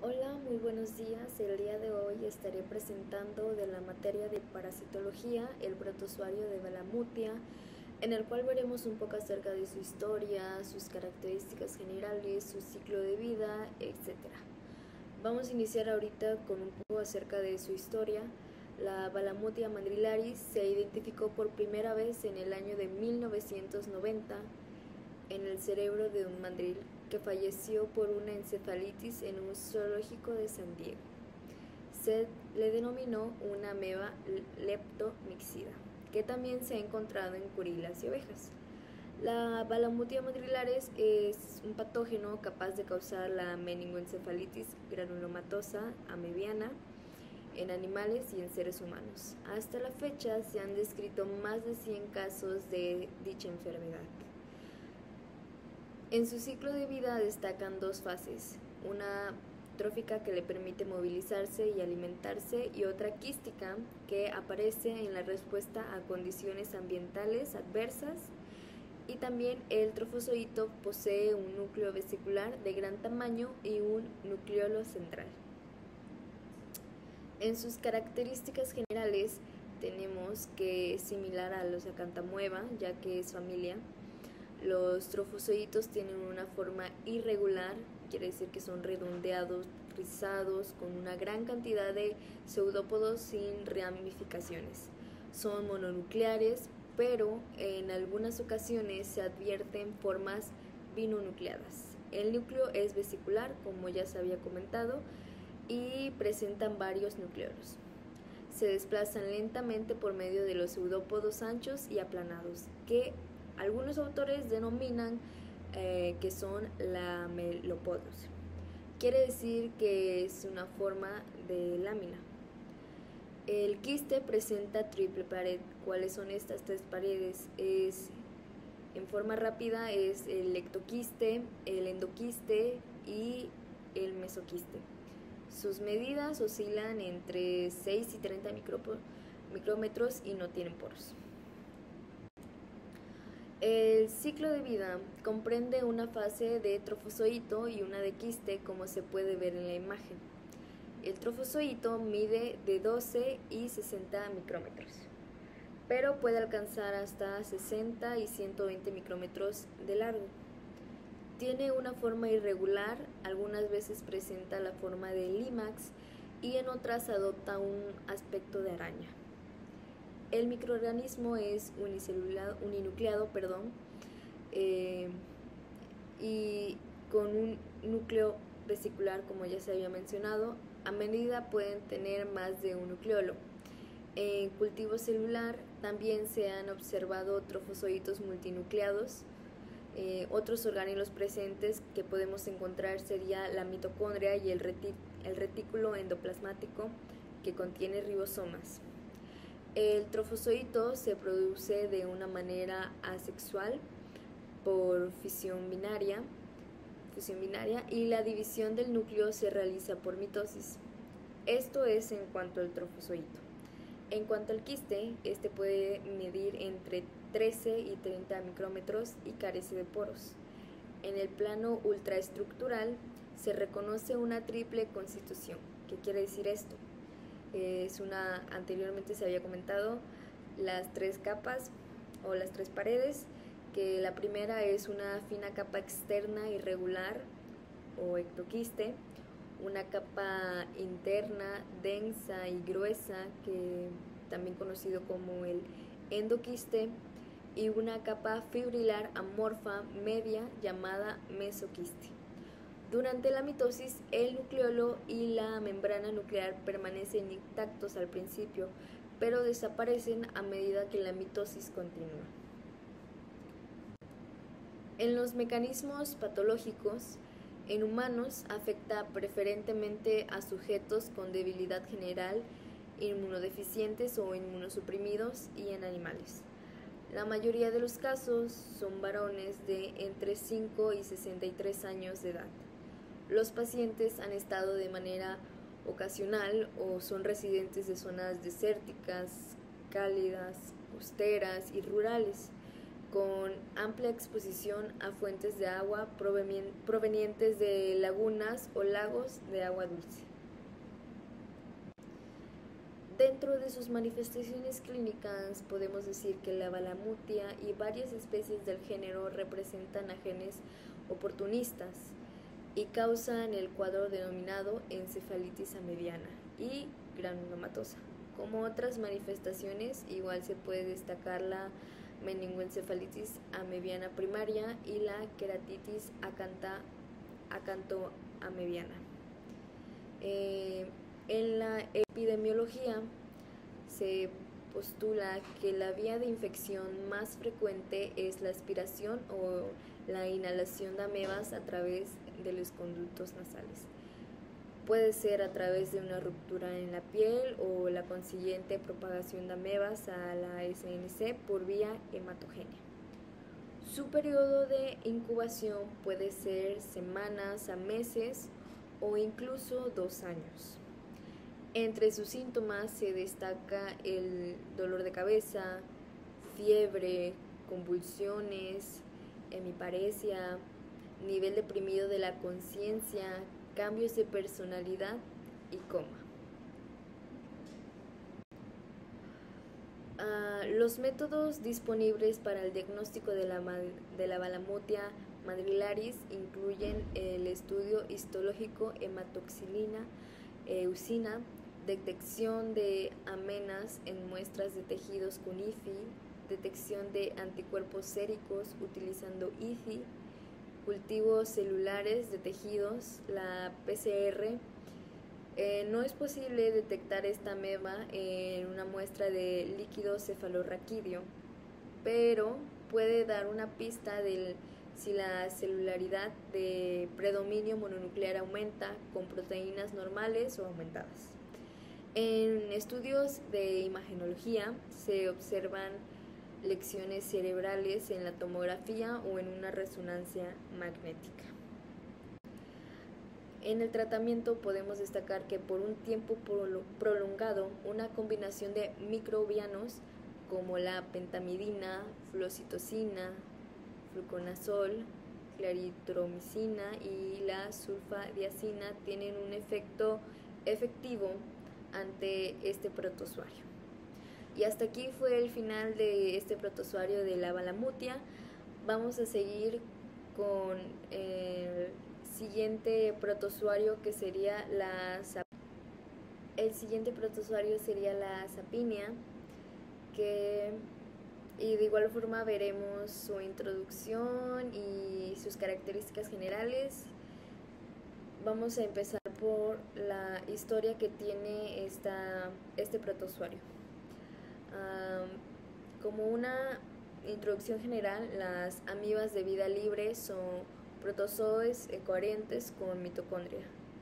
Hola, muy buenos días. El día de hoy estaré presentando de la materia de parasitología el protozoario de Balamutia, en el cual veremos un poco acerca de su historia, sus características generales, su ciclo de vida, etc. Vamos a iniciar ahorita con un poco acerca de su historia. La Balamutia mandrillaris se identificó por primera vez en el año de 1990 en el cerebro de un mandril que falleció por una encefalitis en un zoológico de San Diego. Se le denominó una ameba leptomyxida, que también se ha encontrado en gorilas y ovejas. La Balamutia mandrillaris es un patógeno capaz de causar la meningoencefalitis granulomatosa amebiana en animales y en seres humanos. Hasta la fecha se han descrito más de 100 casos de dicha enfermedad. En su ciclo de vida destacan dos fases, una trófica que le permite movilizarse y alimentarse y otra quística que aparece en la respuesta a condiciones ambientales adversas, y también el trofozoito posee un núcleo vesicular de gran tamaño y un nucleolo central. En sus características generales tenemos que es similar a los Acanthamoeba, ya que es familia. Los trofozoitos tienen una forma irregular, quiere decir que son redondeados, rizados, con una gran cantidad de pseudópodos sin ramificaciones. Son mononucleares, pero en algunas ocasiones se advierten formas binonucleadas. El núcleo es vesicular, como ya se había comentado, y presentan varios nucleolos. Se desplazan lentamente por medio de los pseudópodos anchos y aplanados, que algunos autores denominan que son lamelópodos. Quiere decir que es una forma de lámina. El quiste presenta triple pared. ¿Cuáles son estas tres paredes? En forma rápida es el ectoquiste, el endoquiste y el mesoquiste. Sus medidas oscilan entre 6 y 30 micrómetros y no tienen poros. El ciclo de vida comprende una fase de trofozoito y una de quiste, como se puede ver en la imagen. El trofozoito mide de 12 y 60 micrómetros, pero puede alcanzar hasta 60 y 120 micrómetros de largo. Tiene una forma irregular, algunas veces presenta la forma de limax y en otras adopta un aspecto de araña. El microorganismo es uninucleado, y con un núcleo vesicular, como ya se había mencionado. A medida pueden tener más de un nucleolo. En cultivo celular también se han observado trofozoitos multinucleados. Otros orgánulos presentes que podemos encontrar sería la mitocondria y el retículo endoplasmático, que contiene ribosomas. El trofozoito se produce de una manera asexual por fisión binaria, y la división del núcleo se realiza por mitosis. Esto es en cuanto al trofozoito. En cuanto al quiste, este puede medir entre 13 y 30 micrómetros y carece de poros. En el plano ultraestructural se reconoce una triple constitución. ¿Qué quiere decir esto? Anteriormente se había comentado las tres capas o las tres paredes, que la primera es una fina capa externa irregular o ectoquiste, una capa interna densa y gruesa, que también conocido como el endoquiste, y una capa fibrilar amorfa media llamada mesoquiste. Durante la mitosis, el nucleolo y la membrana nuclear permanecen intactos al principio, pero desaparecen a medida que la mitosis continúa. En los mecanismos patológicos, en humanos afecta preferentemente a sujetos con debilidad general, inmunodeficientes o inmunosuprimidos, y en animales. La mayoría de los casos son varones de entre 5 y 63 años de edad. Los pacientes han estado de manera ocasional o son residentes de zonas desérticas, cálidas, costeras y rurales. con amplia exposición a fuentes de agua provenientes de lagunas o lagos de agua dulce. Dentro de sus manifestaciones clínicas podemos decir que la balamutia y varias especies del género representan a genes oportunistas y causan el cuadro denominado encefalitis amebiana y granulomatosa. Como otras manifestaciones, igual se puede destacar la meningoencefalitis amebiana primaria y la queratitis acantoamebiana. En la epidemiología se postula que la vía de infección más frecuente es la aspiración o la inhalación de amebas a través de los conductos nasales. Puede ser a través de una ruptura en la piel o la consiguiente propagación de amebas a la SNC por vía hematogénea. Su periodo de incubación puede ser semanas a meses o incluso 2 años. Entre sus síntomas se destaca el dolor de cabeza, fiebre, convulsiones, hemiparesia, nivel deprimido de la conciencia, cambios de personalidad y coma. Los métodos disponibles para el diagnóstico de la balamutia mandrilaris incluyen el estudio histológico hematoxilina, eosina, detección de amenas en muestras de tejidos con IFI, detección de anticuerpos séricos utilizando IFI, cultivos celulares de tejidos, la PCR. No es posible detectar esta ameba en una muestra de líquido cefalorraquídeo, pero puede dar una pista de si la celularidad de predominio mononuclear aumenta con proteínas normales o aumentadas. En estudios de imagenología se observan lesiones cerebrales en la tomografía o en una resonancia magnética. En el tratamiento podemos destacar que por un tiempo prolongado una combinación de microbianos como la pentamidina, fluoxitocina, fluconazol, claritromicina y la sulfadiazina tienen un efecto efectivo ante este protozoario. Y hasta aquí fue el final de este protozoario de la balamutia. Vamos a seguir con el siguiente protozoario que sería el siguiente protozoario sería la sapinia, y de igual forma veremos su introducción y sus características generales. Vamos a empezar por la historia que tiene este protozoario. Como una introducción general, las amibas de vida libre son protozoes coherentes con mitocondria.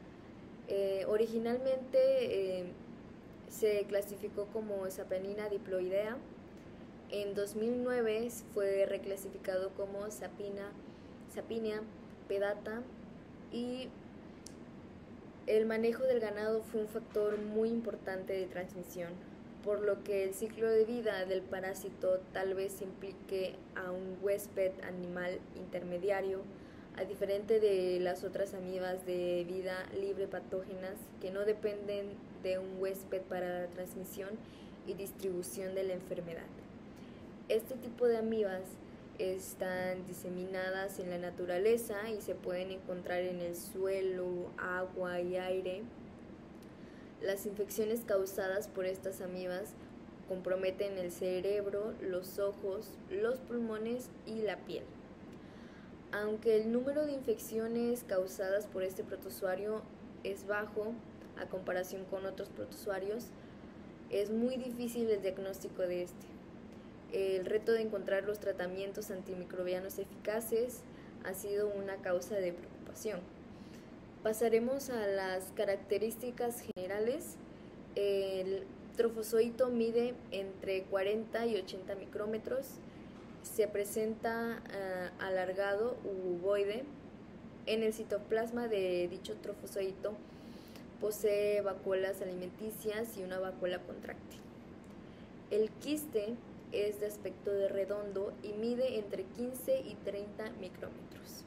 Originalmente se clasificó como Sapienina diploidea. En 2009 fue reclasificado como Sapinia pedata, y el manejo del ganado fue un factor muy importante de transmisión, por lo que el ciclo de vida del parásito tal vez implique a un huésped animal intermediario, a diferente de las otras amibas de vida libre patógenas que no dependen de un huésped para la transmisión y distribución de la enfermedad. Este tipo de amibas están diseminadas en la naturaleza y se pueden encontrar en el suelo, agua y aire. Las infecciones causadas por estas amibas comprometen el cerebro, los ojos, los pulmones y la piel. Aunque el número de infecciones causadas por este protozoario es bajo a comparación con otros protozoarios, es muy difícil el diagnóstico de este. El reto de encontrar los tratamientos antimicrobianos eficaces ha sido una causa de preocupación. Pasaremos a las características generales. El trofozoito mide entre 40 y 80 micrómetros. Se presenta alargado u ovoide. En el citoplasma de dicho trofozoito posee vacuolas alimenticias y una vacuola contráctil. El quiste es de aspecto de redondo y mide entre 15 y 30 micrómetros.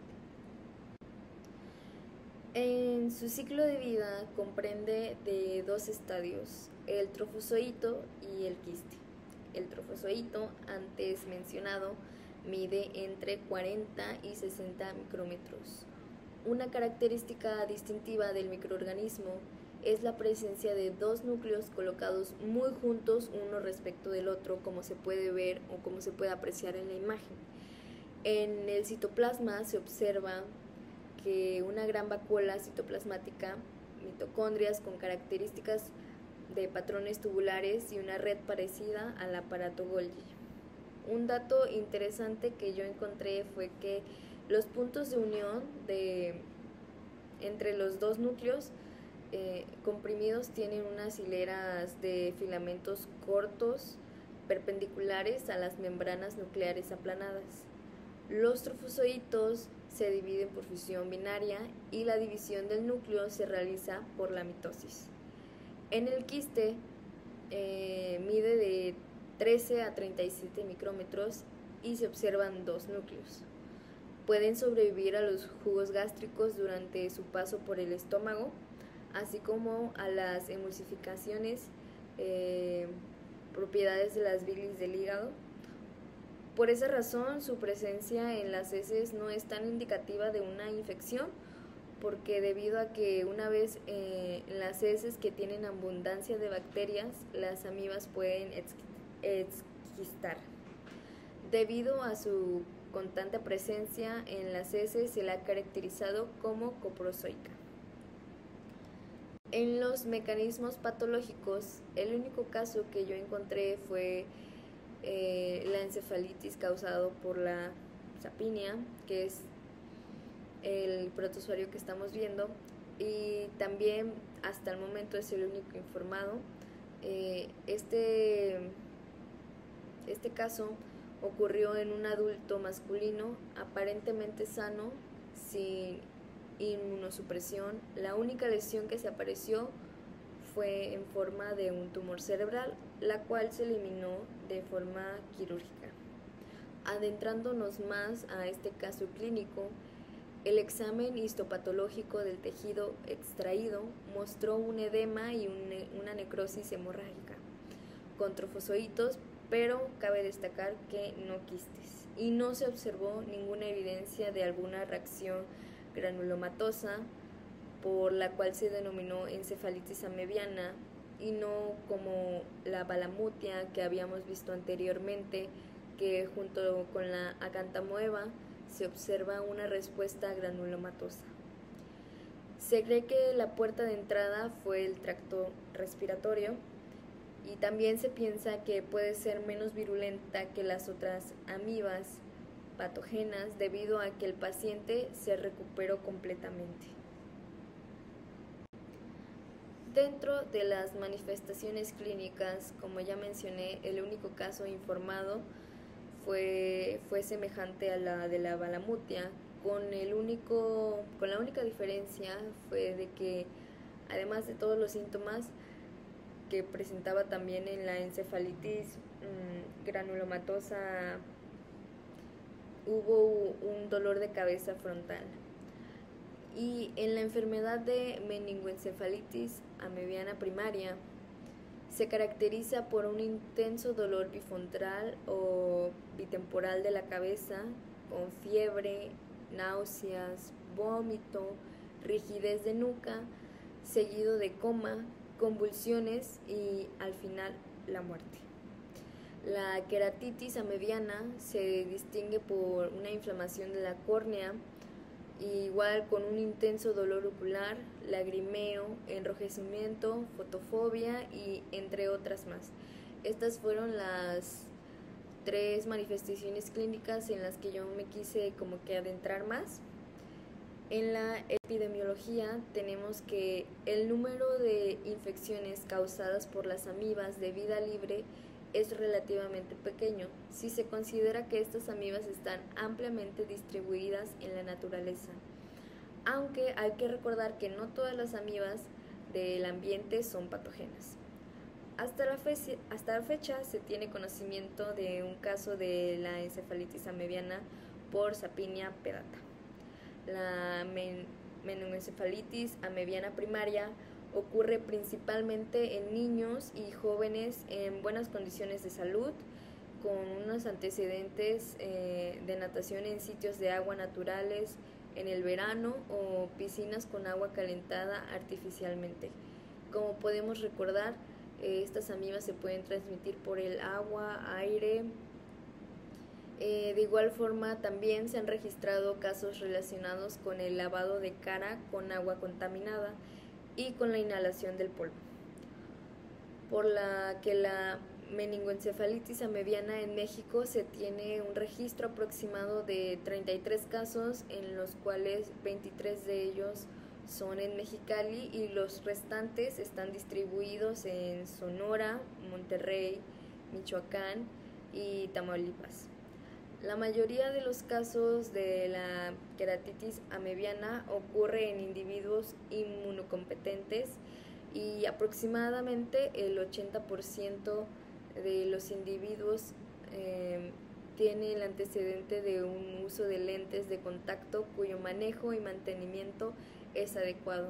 En su ciclo de vida comprende de dos estadios, el trofozoito y el quiste. El trofozoito, antes mencionado, mide entre 40 y 60 micrómetros. Una característica distintiva del microorganismo es la presencia de dos núcleos colocados muy juntos uno respecto del otro, como se puede ver o como se puede apreciar en la imagen. En el citoplasma se observa que una gran vacuola citoplasmática, mitocondrias con características de patrones tubulares y una red parecida al aparato Golgi. Un dato interesante que yo encontré fue que los puntos de unión entre los dos núcleos comprimidos tienen unas hileras de filamentos cortos perpendiculares a las membranas nucleares aplanadas. Los trofozoitos se dividen por fisión binaria y la división del núcleo se realiza por la mitosis. En el quiste mide de 13 a 37 micrómetros y se observan dos núcleos. Pueden sobrevivir a los jugos gástricos durante su paso por el estómago, así como a las emulsificaciones, propiedades de las bilis del hígado. Por esa razón, su presencia en las heces no es tan indicativa de una infección, porque debido a que una vez en las heces que tienen abundancia de bacterias, las amibas pueden exquistar. Debido a su constante presencia en las heces, se la ha caracterizado como coprozoica. En los mecanismos patológicos, el único caso que yo encontré fue la encefalitis causado por la sapinia, que es el protozoario que estamos viendo, y también hasta el momento es el único informado. Este caso ocurrió en un adulto masculino aparentemente sano, sin inmunosupresión. La única lesión que se apareció fue en forma de un tumor cerebral, la cual se eliminó de forma quirúrgica. Adentrándonos más a este caso clínico, el examen histopatológico del tejido extraído mostró un edema y una necrosis hemorrágica con trofozoitos, pero cabe destacar que no quistes, y no se observó ninguna evidencia de alguna reacción granulomatosa, por la cual se denominó encefalitis amebiana, y no como la balamutia que habíamos visto anteriormente, que junto con la acantamoeba se observa una respuesta granulomatosa. Se cree que la puerta de entrada fue el tracto respiratorio, y también se piensa que puede ser menos virulenta que las otras amibas patógenas debido a que el paciente se recuperó completamente. Dentro de las manifestaciones clínicas, como ya mencioné, el único caso informado fue semejante a la de la balamutia, con la única diferencia fue de que, además de todos los síntomas que presentaba también en la encefalitis granulomatosa, hubo un dolor de cabeza frontal. Y en la enfermedad de meningoencefalitis amebiana primaria se caracteriza por un intenso dolor bifrontal o bitemporal de la cabeza, con fiebre, náuseas, vómito, rigidez de nuca, seguido de coma, convulsiones y al final la muerte. La queratitis amebiana se distingue por una inflamación de la córnea, igual con un intenso dolor ocular, lagrimeo, enrojecimiento, fotofobia y entre otras más. Estas fueron las 3 manifestaciones clínicas en las que yo me quise como que adentrar más. En la epidemiología tenemos que el número de infecciones causadas por las amibas de vida libre es relativamente pequeño si se considera que estas amibas están ampliamente distribuidas en la naturaleza, aunque hay que recordar que no todas las amibas del ambiente son patógenas. Hasta la fecha se tiene conocimiento de un caso de la encefalitis amebiana por Sapinia pedata. La meningoencefalitis amebiana primaria ocurre principalmente en niños y jóvenes en buenas condiciones de salud, con unos antecedentes de natación en sitios de agua naturales en el verano o piscinas con agua calentada artificialmente. Como podemos recordar, estas amibas se pueden transmitir por el agua, aire. De igual forma, también se han registrado casos relacionados con el lavado de cara con agua contaminada y con la inhalación del polvo, por la que la meningoencefalitis amebiana en México se tiene un registro aproximado de 33 casos, en los cuales 23 de ellos son en Mexicali y los restantes están distribuidos en Sonora, Monterrey, Michoacán y Tamaulipas. La mayoría de los casos de la queratitis amebiana ocurre en individuos inmunocompetentes y aproximadamente el 80% de los individuos tiene el antecedente de un uso de lentes de contacto cuyo manejo y mantenimiento es adecuado.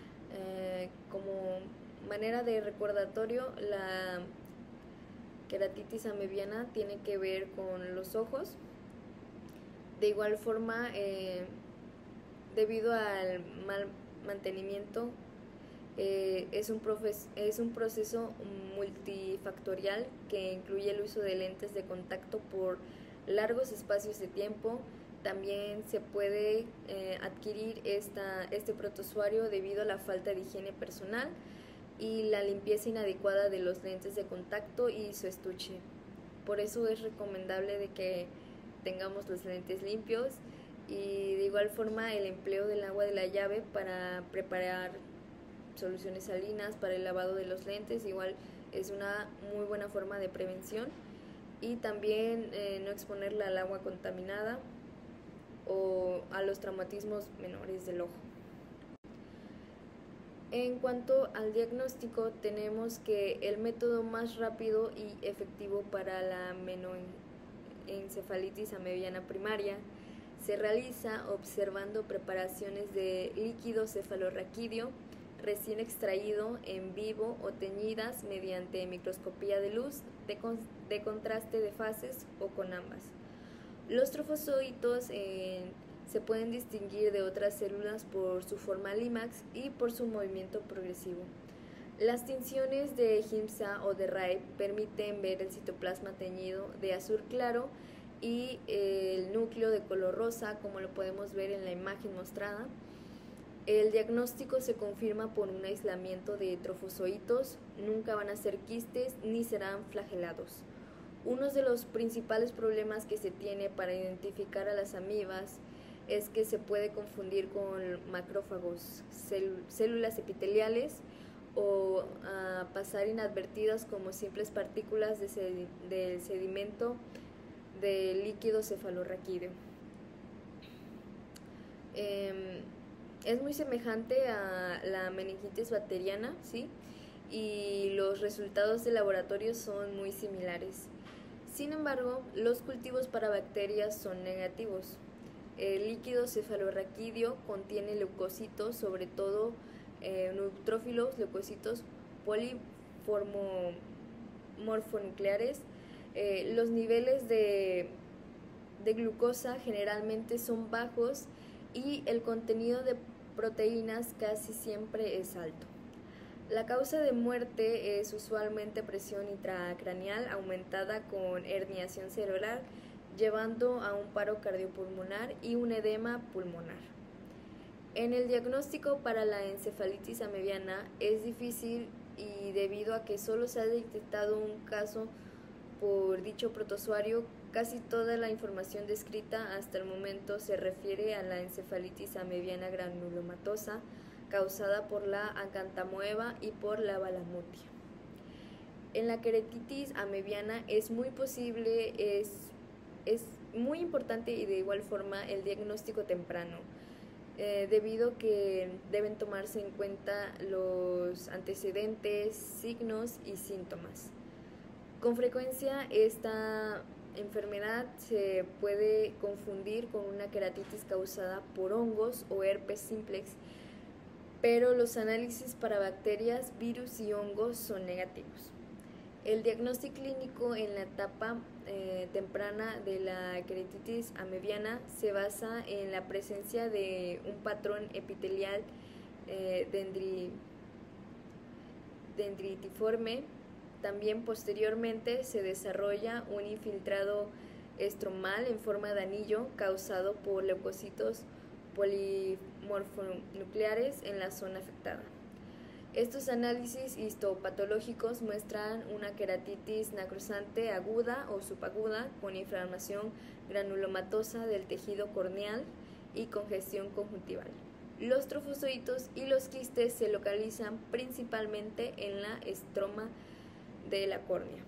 Como manera de recordatorio, la queratitis amebiana tiene que ver con los ojos. De igual forma, debido al mal mantenimiento, es un proceso multifactorial que incluye el uso de lentes de contacto por largos espacios de tiempo. También se puede adquirir este protozoario debido a la falta de higiene personal y la limpieza inadecuada de los lentes de contacto y su estuche. Por eso es recomendable de que tengamos los lentes limpios, y de igual forma el empleo del agua de la llave para preparar soluciones salinas para el lavado de los lentes igual es una muy buena forma de prevención, y también no exponerla al agua contaminada o a los traumatismos menores del ojo. En cuanto al diagnóstico, tenemos que el método más rápido y efectivo para la meningoencefalitis amebiana primaria se realiza observando preparaciones de líquido cefalorraquídeo recién extraído en vivo o teñidas mediante microscopía de luz de contraste de fases o con ambas. Los trofozoitos se pueden distinguir de otras células por su forma Limax y por su movimiento progresivo. Las tinciones de Giemsa o de Raib permiten ver el citoplasma teñido de azul claro y el núcleo de color rosa, como lo podemos ver en la imagen mostrada. El diagnóstico se confirma por un aislamiento de trofozoitos, nunca van a ser quistes ni serán flagelados. Uno de los principales problemas que se tiene para identificar a las amibas es que se puede confundir con macrófagos, células epiteliales, o pasar inadvertidas como simples partículas del sedimento del líquido cefalorraquídeo. Es muy semejante a la meningitis bacteriana, ¿sí? Y los resultados de laboratorio son muy similares. Sin embargo, los cultivos para bacterias son negativos. El líquido cefalorraquídeo contiene leucocitos, sobre todo neutrófilos, leucocitos polimorfonucleares. Los niveles de glucosa generalmente son bajos y el contenido de proteínas casi siempre es alto. La causa de muerte es usualmente presión intracraneal aumentada con herniación cerebral, llevando a un paro cardiopulmonar y un edema pulmonar. En el diagnóstico para la encefalitis amebiana es difícil, y debido a que solo se ha detectado un caso por dicho protozoario, casi toda la información descrita hasta el momento se refiere a la encefalitis amebiana granulomatosa causada por la acantamoeba y por la balamutia. En la queratitis amebiana es muy importante y de igual forma el diagnóstico temprano. debido que deben tomarse en cuenta los antecedentes, signos y síntomas. Con frecuencia esta enfermedad se puede confundir con una queratitis causada por hongos o herpes simplex, pero los análisis para bacterias, virus y hongos son negativos. El diagnóstico clínico en la etapa temprana de la queratitis amebiana se basa en la presencia de un patrón epitelial dendritiforme. También posteriormente se desarrolla un infiltrado estromal en forma de anillo causado por leucocitos polimorfonucleares en la zona afectada. Estos análisis histopatológicos muestran una queratitis necrosante aguda o subaguda con inflamación granulomatosa del tejido corneal y congestión conjuntival. Los trofozoitos y los quistes se localizan principalmente en la estroma de la córnea.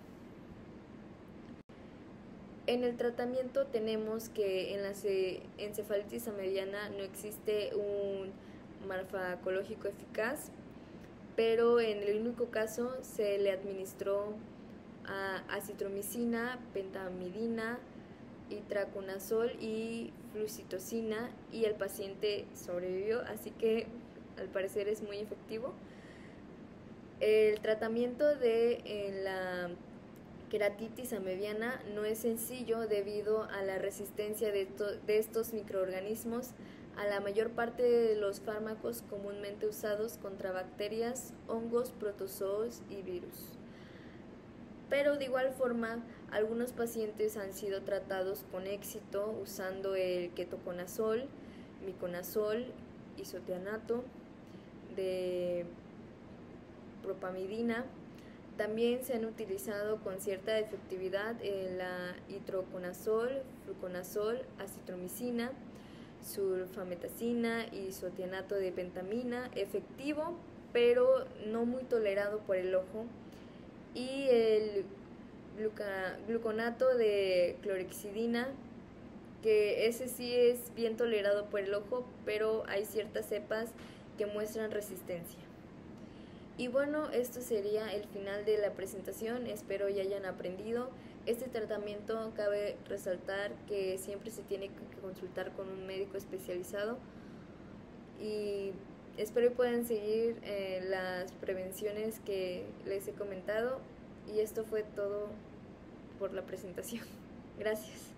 En el tratamiento tenemos que en la encefalitis amebiana no existe un farmacológico eficaz, pero en el único caso se le administró acitromicina, pentamidina, itraconazol y flucitocina y el paciente sobrevivió, así que al parecer es muy efectivo. El tratamiento de la queratitis amebiana no es sencillo debido a la resistencia de estos microorganismos a la mayor parte de los fármacos comúnmente usados contra bacterias, hongos, protozoos y virus. Pero de igual forma, algunos pacientes han sido tratados con éxito usando el ketoconazol, miconazol, isotianato de propamidina. También se han utilizado con cierta efectividad la itraconazol, fluconazol, acitromicina, sulfametacina y isotianato de pentamina, efectivo pero no muy tolerado por el ojo, y el gluconato de clorhexidina, que ese sí es bien tolerado por el ojo, pero hay ciertas cepas que muestran resistencia. Y bueno, esto sería el final de la presentación, espero ya hayan aprendido. Este tratamiento cabe resaltar que siempre se tiene que consultar con un médico especializado y espero que puedan seguir las prevenciones que les he comentado, y esto fue todo por la presentación. Gracias.